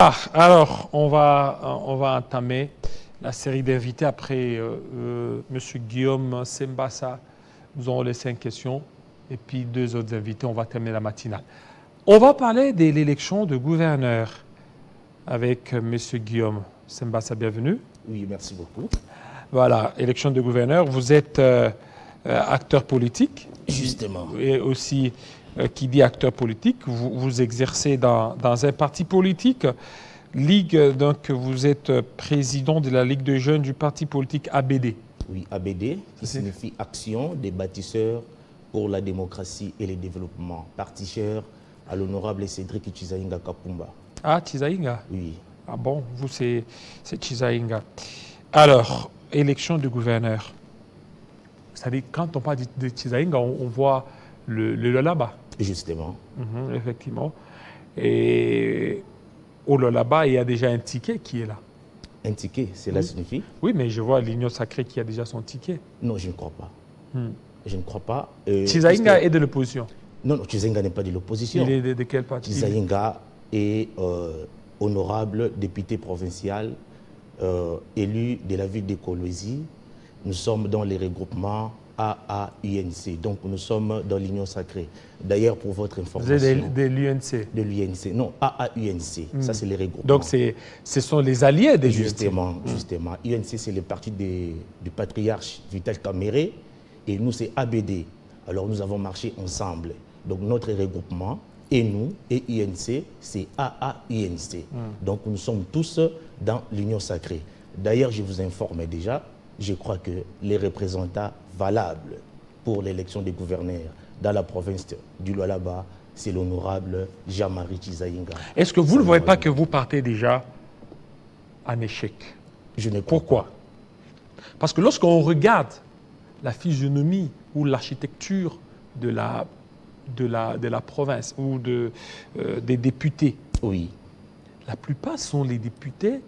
Alors, on va entamer la série d'invités. Après M. Guillaume Sembassa, nous aurons les 5 questions. Et puis 2 autres invités, on va terminer la matinale. On va parler de l'élection de gouverneur avec M. Guillaume Sembassa. Bienvenue. Oui, merci beaucoup. Voilà, élection de gouverneur. Vous êtes acteur politique. Justement. Et aussi, qui dit acteur politique, vous exercez dans un parti politique. Donc vous êtes président de la Ligue de jeunes du parti politique ABD. Oui, ABD, qui signifie Action des bâtisseurs pour la démocratie et le développement. Parti à l'honorable Cédric Chizaïnga Kapumba. Ah, Chizaïnga? Oui. Ah bon, vous c'est Chizaïnga. Alors, élection de gouverneur. C'est-à-dire, quand on parle de Chizaïnga, on voit le Lolaba. Justement. Effectivement. Et au Lolaba, il y a déjà un ticket qui est là. Un ticket, cela signifie? Oui, mais je vois l'Union Sacrée qui a déjà son ticket. Non, je ne crois pas. Je ne crois pas. Chizaïnga est de l'opposition? Non, Chizaïnga n'est pas de l'opposition. Il est de quel parti? Chizaïnga est honorable député provincial élu de la ville de Kolwezi. Nous sommes dans les regroupements AAUNC, donc nous sommes dans l'Union Sacrée. D'ailleurs, pour votre information... Vous êtes de l'UNC? De l'UNC, non, AAUNC, ça c'est les regroupements. Donc ce sont les alliés des Justement. UNC c'est le parti du patriarche Vital Kamere et nous c'est ABD. Alors nous avons marché ensemble. Donc notre regroupement et nous et UNC c'est AAUNC. Donc nous sommes tous dans l'Union Sacrée. D'ailleurs, je vous informe déjà, je crois que les représentants valables pour l'élection des gouverneurs dans la province du Lualaba, c'est l'honorable Jean-Marie Chizaïnga. Est-ce que vous ne voyez pas que vous partez déjà en échec? Je ne crois Pourquoi pas. Parce que lorsqu'on regarde la physionomie ou l'architecture de la province ou des députés, oui, la plupart sont les députés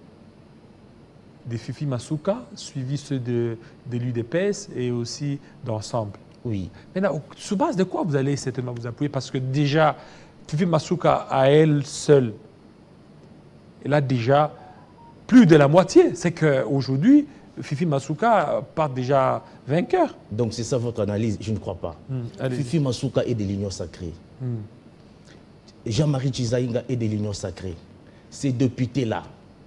de Fifi Masuka, suivis ceux de l'UDPS et aussi d'Ensemble. Oui. Maintenant, sur base de quoi vous allez certainement vous appuyer? Parce que déjà, Fifi Masuka, à elle seule, elle a déjà plus de la moitié. C'est qu'aujourd'hui, Fifi Masuka part déjà vainqueur. Donc c'est ça votre analyse? Je ne crois pas. Fifi Masuka est de l'Union Sacrée. Jean-Marie Chizaïnga est de l'Union Sacrée. Ces députés-là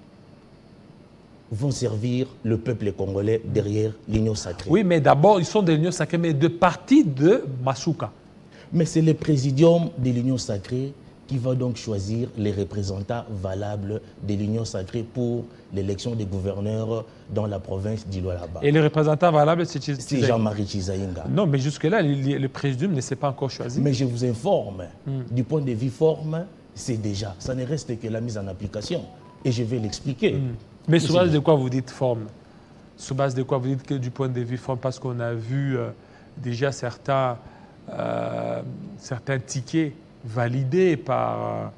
vont servir le peuple congolais derrière l'Union Sacrée. Oui, mais d'abord, ils sont de l'Union Sacrée, mais de parti de Masuka. Mais c'est le présidium de l'Union Sacrée qui va donc choisir les représentants valables de l'Union Sacrée pour l'élection des gouverneurs dans la province du Lualaba. Et le représentant valable, c'est Jean-Marie Chizaïnga. Non, mais jusque-là, le présidium ne s'est pas encore choisi. Mais je vous informe, du point de vue forme, c'est déjà. Ça ne reste que la mise en application. Et je vais l'expliquer. Mais sur base de quoi vous dites forme? Sur base de quoi vous dites que du point de vue forme? Parce qu'on a vu déjà certains tickets validés par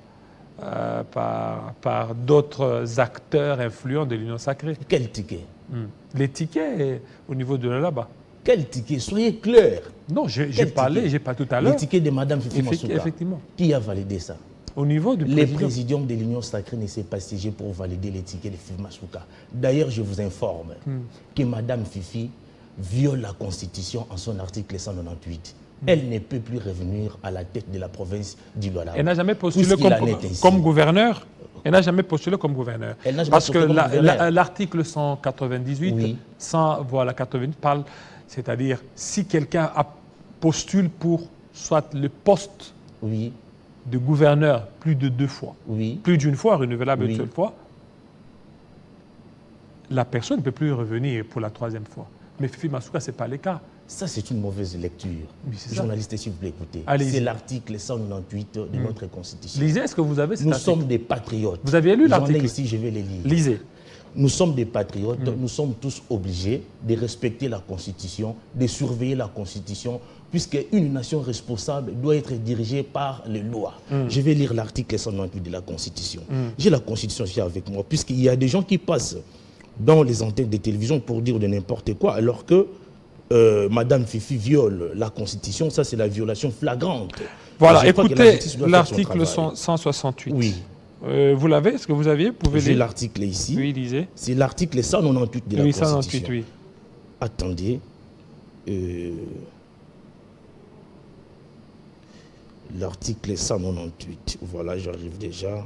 d'autres acteurs influents de l'Union Sacrée. Quel ticket? Les tickets au niveau de là-bas. Quel ticket? Soyez clair. Non, j'ai parlé tout à l'heure. Le ticket de Mme Fifi Masuka. Effectivement. Qui a validé ça? Au niveau du présidium. Le présidium de l'Union Sacrée ne s'est pas siégé pour valider les tickets de Fifi Masuka. D'ailleurs, je vous informe que Mme Fifi viole la Constitution en son article 198. Elle ne peut plus revenir à la tête de la province du Lualaba. Elle n'a jamais postulé comme gouverneur. Elle n'a jamais postulé comme gouverneur. Parce que l'article 198, voilà, 98 parle, c'est-à-dire si quelqu'un postule pour soit le poste de gouverneur plus de 2 fois, plus d'une fois, renouvelable une seule fois, la personne ne peut plus revenir pour la 3e fois. Mais Fifi Masuka, ce n'est pas le cas. Ça, c'est une mauvaise lecture. Journaliste, s'il vous plaît, écoutez. C'est l'article 198 de notre Constitution. Lisez, est-ce que vous avez cet article? Nous sommes des patriotes. Vous avez lu l'article? J'en ai ici, je vais les lire. Lisez. Nous sommes des patriotes, nous sommes tous obligés de respecter la Constitution, de surveiller la Constitution, puisqu'une nation responsable doit être dirigée par les lois. Je vais lire l'article 198 de la Constitution. J'ai la Constitution ici avec moi, puisqu'il y a des gens qui passent dans les antennes de télévision pour dire de n'importe quoi, alors que Madame Fifi viole la Constitution. Ça, c'est la violation flagrante. Voilà, écoutez l'article 168. Oui. Vous l'avez? Est-ce que vous aviez? J'ai l'article ici. Oui, lisez. C'est l'article 198 de la Constitution. 198, oui. Attendez. L'article 198. Voilà, j'arrive déjà.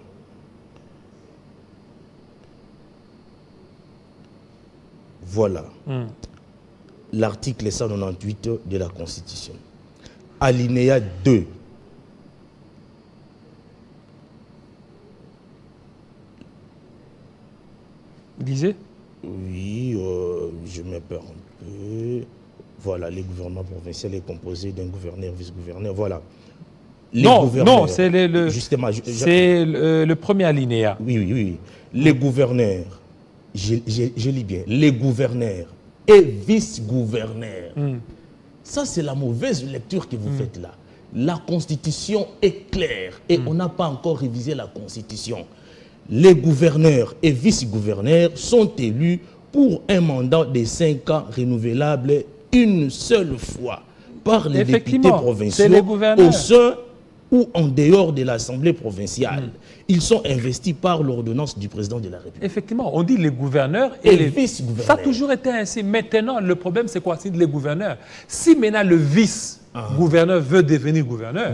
Voilà. L'article 198 de la Constitution. Alinéa 2. Lisez. Oui, je me perds un peu. Voilà, le gouvernement provincial est composé d'un gouverneur, vice-gouverneur. Voilà. Non, c'est le premier alinéa. Oui. Les gouverneurs, je lis bien, les gouverneurs et vice-gouverneurs. Ça, c'est la mauvaise lecture que vous faites là. La Constitution est claire et on n'a pas encore révisé la Constitution. Les gouverneurs et vice-gouverneurs sont élus pour un mandat de 5 ans renouvelable une seule fois par les députés provinciaux au sein ou en dehors de l'Assemblée provinciale. Ils sont investis par l'ordonnance du président de la République. Effectivement, on dit les gouverneurs et les vice-gouverneurs. Ça a toujours été ainsi. Maintenant, le problème, c'est quoi? C'est les gouverneurs. Si maintenant le vice-gouverneur veut devenir gouverneur,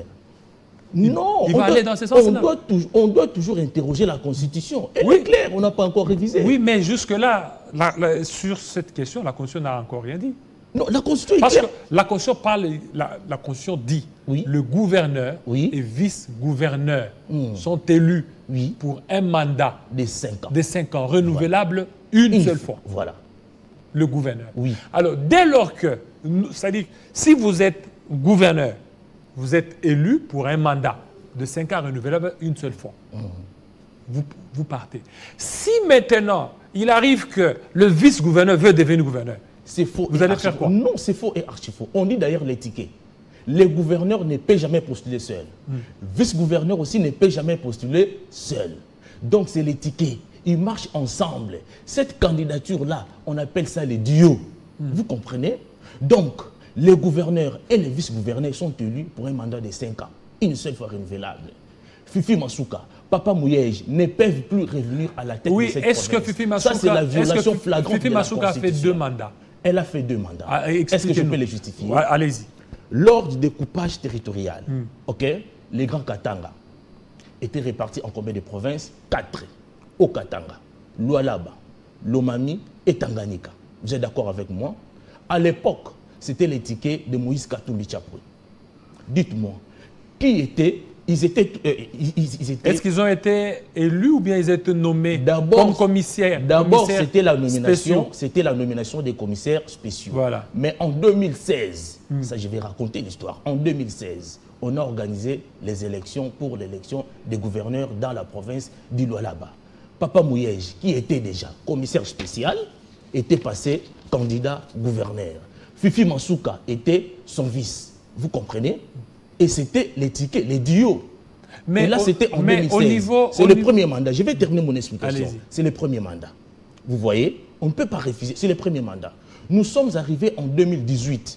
non, il va aller dans ce sens-là. On doit toujours interroger la Constitution. Elle est claire, on n'a pas encore révisé. Oui, mais jusque-là, sur cette question, la Constitution n'a encore rien dit. Non, la Constitution est claire. Parce que la Constitution parle, la Constitution dit, le gouverneur et vice-gouverneur sont élus pour un mandat de 5 ans, renouvelable une seule fois. Voilà. Le gouverneur. Alors, dès lors que, c'est-à-dire, si vous êtes gouverneur, vous êtes élu pour un mandat de 5 ans renouvelable une seule fois. Vous partez. Si maintenant, il arrive que le vice-gouverneur veut devenir gouverneur, c'est faux. Vous allez faire quoi? Non, c'est faux et archi faux. On dit d'ailleurs les tickets. Les gouverneurs ne peuvent jamais postuler seuls. Vice-gouverneur aussi ne peut jamais postuler seul. Donc c'est les tickets. Ils marchent ensemble. Cette candidature-là, on appelle ça les duos. Vous comprenez? Donc, les gouverneurs et les vice-gouverneurs sont élus pour un mandat de 5 ans. Une seule fois renouvelable. Fifi Masuka, Papa Mouyej ne peuvent plus revenir à la tête de cette province. Est-ce que Fifi Masuka, ça, c'est la violation flagrante Fifi Masuka a fait 2 mandats? Elle a fait 2 mandats. Est-ce que je peux les justifier? Allez-y. Lors du découpage territorial, les grands Katanga étaient répartis en combien de provinces? 4. Au Katanga, Lualaba, Lomami et Tanganyika. Vous êtes d'accord avec moi? À l'époque, c'était les tickets de Moïse Katumbi Chapwe. Dites-moi, qui étaient... Est-ce qu'ils ont été élus ou bien ils étaient nommés comme commissaires? D'abord, c'était la nomination des commissaires spéciaux. Voilà. Mais en 2016, ça je vais raconter l'histoire, en 2016, on a organisé les élections pour l'élection des gouverneurs dans la province d'Iloalaba. Papa Mouyej, qui était déjà commissaire spécial, était passé candidat gouverneur. Fifi Masuka était son vice. Vous comprenez? Et c'était les tickets, les duos. Mais là, c'était en 2016. C'est le premier mandat. Je vais terminer mon explication. C'est le premier mandat. Vous voyez, on ne peut pas refuser. C'est le premier mandat. Nous sommes arrivés en 2018.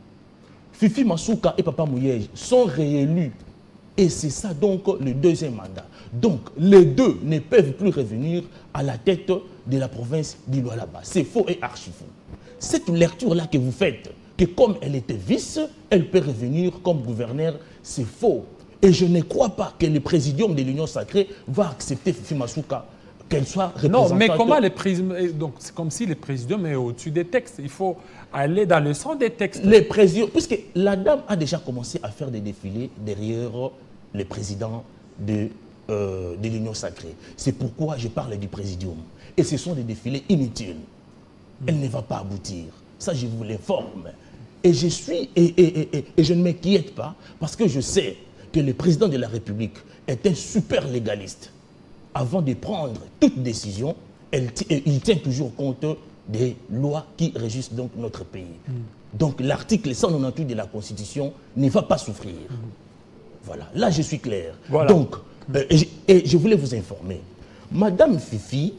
Fifi Masuka et Papa Mouyej sont réélus. Et c'est ça donc le deuxième mandat. Donc, les deux ne peuvent plus revenir à la tête de la province d'Iloalaba. C'est faux et archi faux. Cette lecture-là que vous faites, que comme elle était vice, elle peut revenir comme gouverneur, c'est faux. Et je ne crois pas que le présidium de l'Union sacrée va accepter Fifi Masuka, qu'elle soit représentante. Non, mais comment les présidiums... Donc, c'est comme si le présidium est au-dessus des textes. Il faut aller dans le sens des textes. Les présidiums... Puisque la dame a déjà commencé à faire des défilés derrière le président de l'Union sacrée. C'est pourquoi je parle du présidium. Et ce sont des défilés inutiles. Elle ne va pas aboutir. Ça, je vous l'informe. Et je suis, et je ne m'inquiète pas, parce que je sais que le président de la République est un super légaliste. Avant de prendre toute décision, il tient toujours compte des lois qui régissent donc notre pays. Donc l'article 198 de la Constitution ne va pas souffrir. Voilà, là je suis clair. Voilà. Donc, et je voulais vous informer, Madame Fifi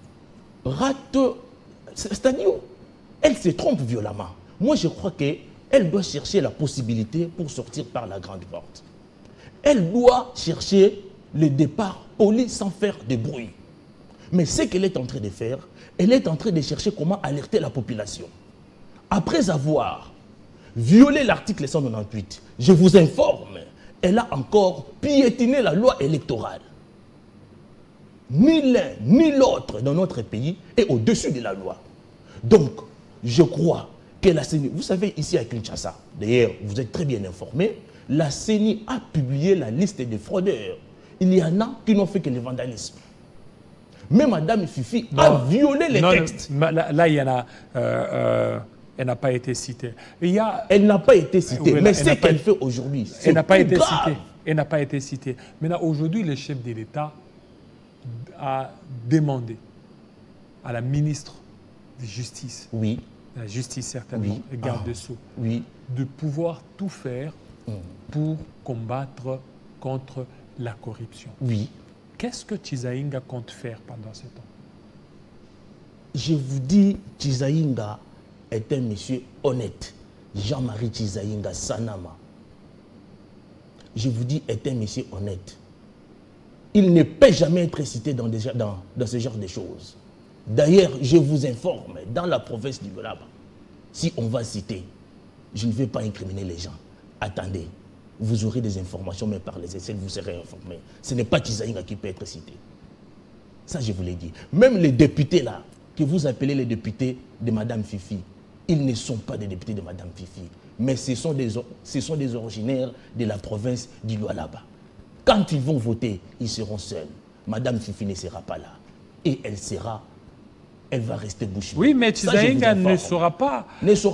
rate, c'est-à-dire, elle se trompe violemment. Moi, je crois qu'elle doit chercher la possibilité pour sortir par la grande porte. Elle doit chercher le départ polie sans faire de bruit. Mais ce qu'elle est en train de faire, elle est en train de chercher comment alerter la population. Après avoir violé l'article 198, je vous informe, elle a encore piétiné la loi électorale. Ni l'un ni l'autre dans notre pays est au-dessus de la loi. Donc, je crois que la CENI, vous savez, ici à Kinshasa, d'ailleurs, vous êtes très bien informés, la CENI a publié la liste des fraudeurs. Il y en a qui n'ont fait que le vandalisme. Mais Mme Fifi a violé les textes. Là, il y en a... elle n'a pas été citée. Elle n'a pas été citée, mais ce qu'elle fait aujourd'hui, c'est grave. Elle n'a pas été citée. Maintenant, aujourd'hui, le chef de l'État a demandé à la ministre de Justice, oui, la Justice certainement, oui, le garde des Sceaux, oui, de pouvoir tout faire pour combattre contre la corruption. Oui. Qu'est-ce que Chizaïnga compte faire pendant ce temps? Je vous dis, Chizaïnga est un monsieur honnête. Jean-Marie Chizaïnga Sanama. Je vous dis, est un monsieur honnête. Il ne peut jamais être cité dans ce genre de choses. D'ailleurs, je vous informe, dans la province du Lualaba, si on va citer, je ne vais pas incriminer les gens. Attendez, vous aurez des informations, mais par les essais, vous serez informés. Ce n'est pas Chizaïnga qui peut être cité. Ça, je vous l'ai dit. Même les députés là, que vous appelez les députés de Mme Fifi, ils ne sont pas des députés de Mme Fifi, mais ce sont des originaires de la province du Lualaba. Quand ils vont voter, ils seront seuls. Mme Fifi ne sera pas là. Et elle va rester bouche bée. Oui, mais Chizaïnga ne saura pas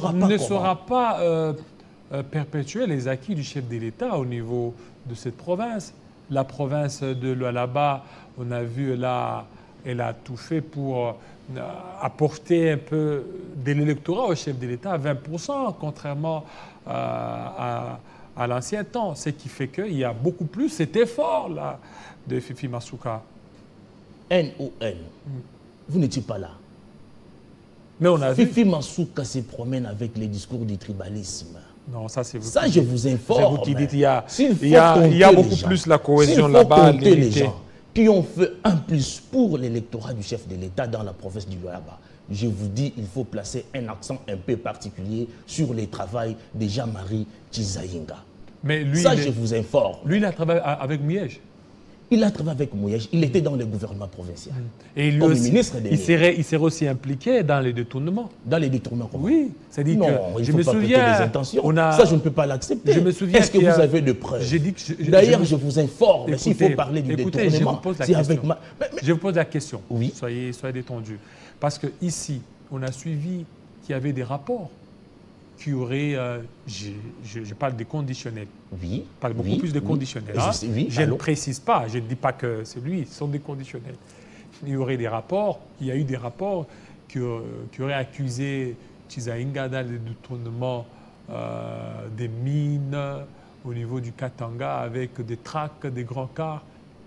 perpétuer les acquis du chef de l'État au niveau de cette province. La province de Lualaba, on a vu là, elle a tout fait pour apporter un peu de l'électorat au chef de l'État, à 20%, contrairement à l'ancien temps. Ce qui fait qu'il y a beaucoup plus cet effort là de Fifi Masuka. N-O-N. Vous n'étiez pas là. Mais on a Fifi Masuka se promène avec les discours du tribalisme. Non, ça c'est vous. Ça, je vous informe. C'est vous qui dites il y a beaucoup plus la cohésion là-bas. Les gens qui ont fait un plus pour l'électorat du chef de l'État dans la province du Lualaba. Je vous dis, il faut placer un accent un peu particulier sur le travail de Jean-Marie Chizaïnga. Mais lui, ça, je vous informe. Lui, il a travaillé avec Miège. Il a travaillé avec Mouyège, il était dans le gouvernement provincial. Et lui aussi, il serait aussi impliqué dans les détournements. Dans les détournements comment? Oui, c'est-à-dire que je me souviens, des intentions. Ça, je ne peux pas l'accepter. Je me souviens. Est-ce que vous avez de preuves? D'ailleurs, je vous informe, s'il faut parler du détournement, c'est avec ma... Je vous pose la question. Oui. Soyez détendus. Parce qu'ici, on a suivi qu'il y avait des rapports qui auraient, je parle des conditionnels. Oui. Je parle beaucoup plus de conditionnels. Oui. Hein. Oui, je ne précise pas, je ne dis pas que c'est lui, ce sont des conditionnels. Il y aurait des rapports, il y a eu des rapports qui auraient accusé Chizaïnga dans le détournement des mines au niveau du Katanga avec des tracts, des grands cars.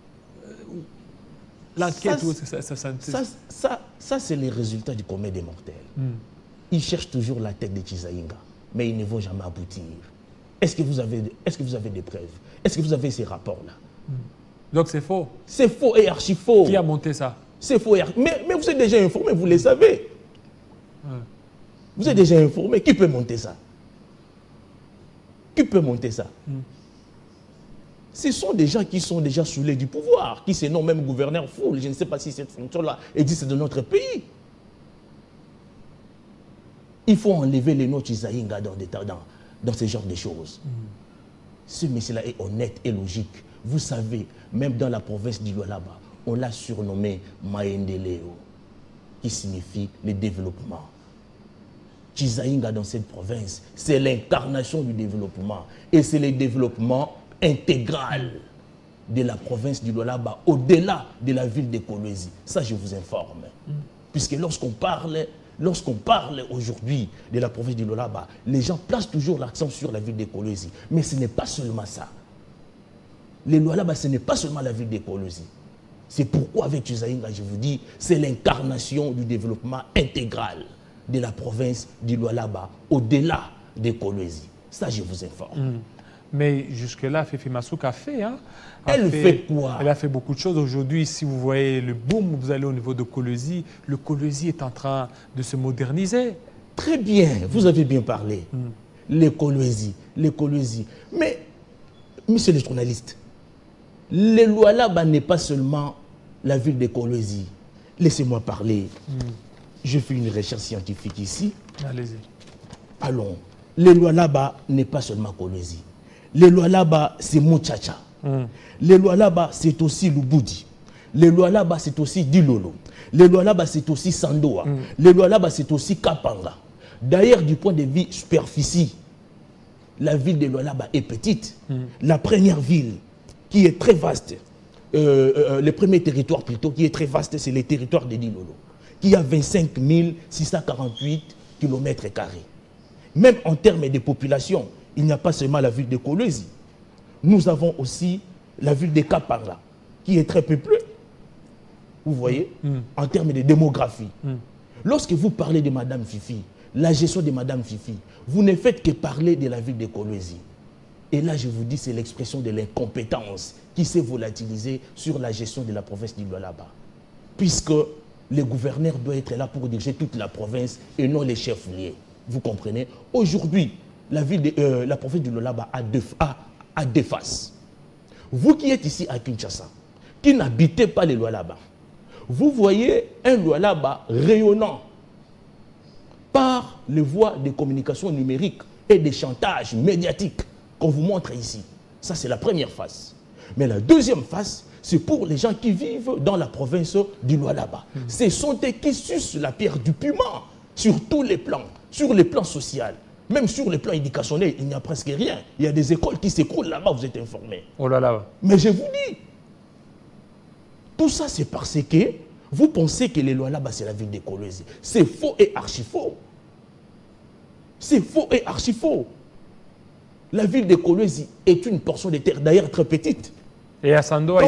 L'enquête, ça c'est les résultats du commun des mortels. Ils cherchent toujours la tête de Chizaïnga, mais ils ne vont jamais aboutir. Est-ce que vous avez des preuves? Est-ce que vous avez ces rapports-là? Donc c'est faux? C'est faux et archi faux. Qui a monté ça? C'est faux et archi... Mais vous êtes déjà informé, vous le savez. Vous êtes déjà informé. Qui peut monter ça? Qui peut monter ça? Ce sont des gens qui sont déjà sous l'œil du pouvoir, qui se nomment même gouverneur fou. Je ne sais pas si cette fonction-là existe dans notre pays. Il faut enlever les noms de Chizaïnga dans ce genre de choses. Ce monsieur-là est honnête et logique. Vous savez, même dans la province du Lualaba, on l'a surnommé Maendeleo, qui signifie le développement. Chizaïnga dans cette province, c'est l'incarnation du développement. Et c'est le développement intégral de la province du Lualaba, au-delà de la ville de Kolwezi. Ça, je vous informe. Puisque lorsqu'on parle aujourd'hui de la province du Lualaba, les gens placent toujours l'accent sur la ville de Kolwezi. Mais ce n'est pas seulement ça. Le Lualaba, ce n'est pas seulement la ville de Kolwezi. C'est pourquoi avec Chizaïnga, je vous dis, c'est l'incarnation du développement intégral de la province du Lualaba, au-delà de Kolwezi. Ça, je vous informe. Mais jusque-là, Fifi Masuka a fait. Hein, elle fait quoi? Elle a fait beaucoup de choses. Aujourd'hui, si vous voyez le boom, vous allez au niveau de Kolwezi, le Kolwezi est en train de se moderniser. Très bien, vous avez bien parlé. Les Kolwezi, les Kolwezi. Mais, monsieur le journaliste, les Lualaba n'est pas seulement la ville de Kolwezi. Laissez-moi parler. Je fais une recherche scientifique ici. Allez-y. Allons. Les Lualaba n'est pas seulement Kolwezi. Les Lualaba, c'est Muchacha. Les Lualaba, c'est aussi Lubudi. Les Lualaba, c'est aussi Dilolo. Les Lualaba, c'est aussi Sandoa. Les Lualaba, c'est aussi Kapanga. D'ailleurs, du point de vue superficie, la ville de Lualaba est petite. La première ville qui est très vaste, le premier territoire plutôt qui est très vaste, c'est le territoire de Dilolo, qui a 25 648 km². Même en termes de population, il n'y a pas seulement la ville de Kolwezi. Nous avons aussi la ville de Kapanga, qui est très peuplée. Vous voyez, en termes de démographie. Lorsque vous parlez de Madame Fifi, la gestion de Madame Fifi, vous ne faites que parler de la ville de Kolwezi. Et là, je vous dis, c'est l'expression de l'incompétence qui s'est volatilisée sur la gestion de la province du Lualaba. Puisque le gouverneur doit être là pour diriger toute la province et non les chefs liés. Vous comprenez? Aujourd'hui, la province du Lualaba a deux faces. Vous qui êtes ici à Kinshasa, qui n'habitez pas les Lualaba, vous voyez un Lualaba rayonnant par les voies de communication numérique et des chantages médiatiques qu'on vous montre ici. Ça, c'est la première face. Mais la deuxième face, c'est pour les gens qui vivent dans la province du Lualaba. Ce sont eux qui sucent la pierre du piment sur tous les plans, sur le plan social, même sur le plan éducationnel, il n'y a presque rien. Il y a des écoles qui s'écroulent là-bas, vous êtes informés. Oh là là. Mais je vous dis, tout ça, c'est parce que vous pensez que les Lualaba, c'est la ville de Kolwezi. C'est faux et archi faux. C'est faux et archi faux. La ville de Kolwezi est une portion de terre, d'ailleurs très petite. Et à Sandoa,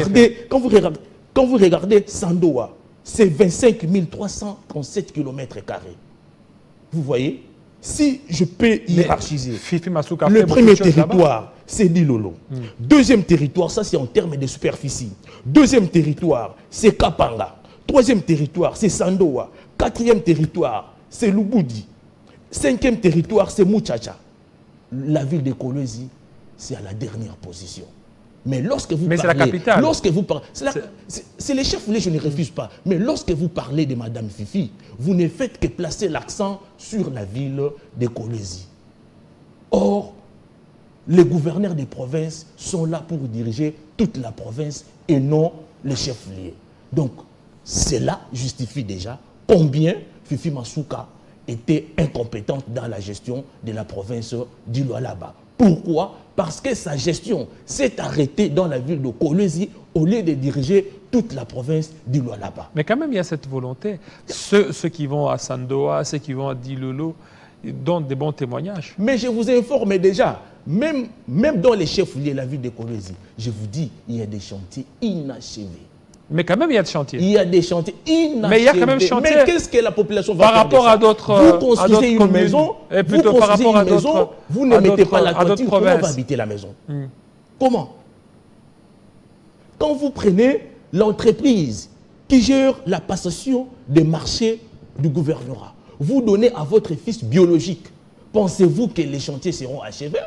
quand vous regardez Sandoa, c'est 25 337 km². Vous voyez? Si je peux hiérarchiser, le premier territoire, c'est Dilolo. Deuxième territoire, ça c'est en termes de superficie. Deuxième territoire, c'est Kapanga. Troisième territoire, c'est Sandoa. Quatrième territoire, c'est Lubudi. Cinquième territoire, c'est Muchacha. La ville de Kolwezi, c'est à la dernière position. Mais lorsque vous parlez... c'est la capitale. Lorsque vous parlez... C'est les chefs, je ne refuse pas. Mais lorsque vous parlez de Madame Fifi, vous ne faites que placer l'accent sur la ville de Kolwezi. Or, les gouverneurs des provinces sont là pour diriger toute la province et non les chefs liés. Donc, cela justifie déjà combien Fifi Masuka était incompétente dans la gestion de la province du Lualaba. Pourquoi? Parce que sa gestion s'est arrêtée dans la ville de Kolwezi au lieu de diriger toute la province du Lualaba. Mais quand même, il y a cette volonté. Ceux qui vont à Sandoa, ceux qui vont à Dilolo, donnent des bons témoignages. Mais je vous informe déjà, même dans les chefs-lieux de la ville de Kolwezi, je vous dis, il y a des chantiers inachevés. Mais quand même, il y a des chantiers. Il y a des chantiers inachevés. Mais il y a quand même des chantiers. Mais qu'est-ce que la population va par faire rapport de ça? à d'autres Vous construisez une maison, et plutôt par rapport à d'autres, vous ne mettez pas la toiture, comment on va habiter la maison? Comment? Quand vous prenez l'entreprise qui gère la passation des marchés du gouvernorat, vous donnez à votre fils biologique, pensez-vous que les chantiers seront achevés?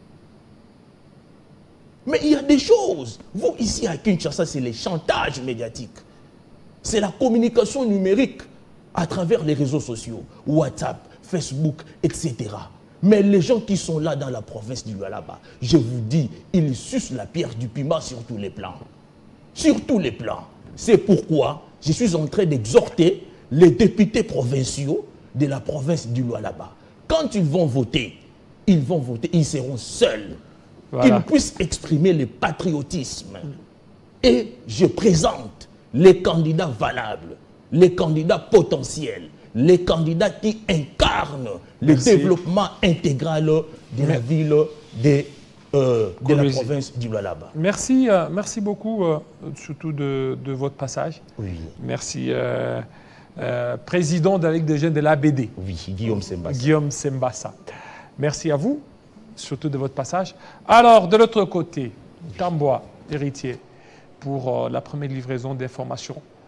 Mais il y a des choses. Vous, ici à Kinshasa, c'est les chantages médiatiques. C'est la communication numérique à travers les réseaux sociaux, WhatsApp, Facebook, etc. Mais les gens qui sont là dans la province du Lualaba, je vous dis, ils sucent la pierre du piment sur tous les plans. Sur tous les plans. C'est pourquoi je suis en train d'exhorter les députés provinciaux de la province du Lualaba. Quand ils vont voter, ils seront seuls. Voilà. Qu'ils puissent exprimer le patriotisme. Et je présente les candidats valables, les candidats potentiels, les candidats qui incarnent le développement intégral de la ville de la province du Lualaba. Merci, merci beaucoup, surtout de votre passage. Oui. Merci, président de la Ligue des jeunes de l'ABD. Oui, Guillaume Sembassa. Guillaume Sembassa. Merci à vous. surtout de votre passage. Alors, de l'autre côté, Tamboa, héritier, pour la première livraison d'informations